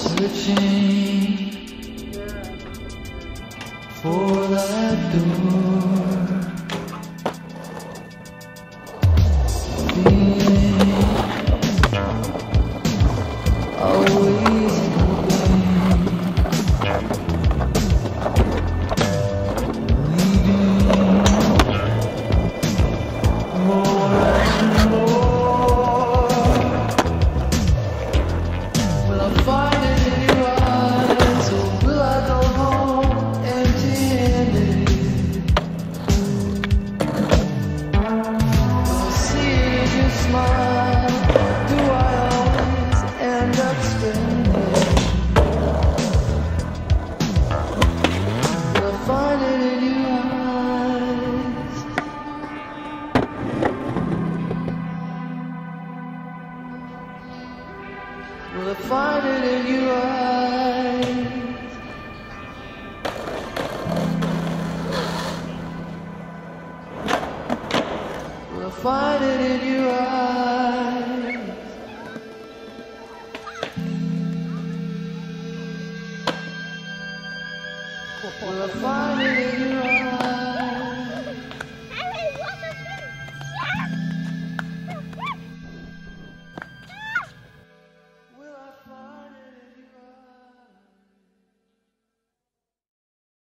Searching for that door, feeling always hoping, leaving more and more. Will I find it in your eyes, or will I go home empty-handed? Will I see it in your smile? Do I always end up spending? Will I find it in your eyes? Will I find it in your eyes? Will I find it in your eyes? Will I find it in your eyes?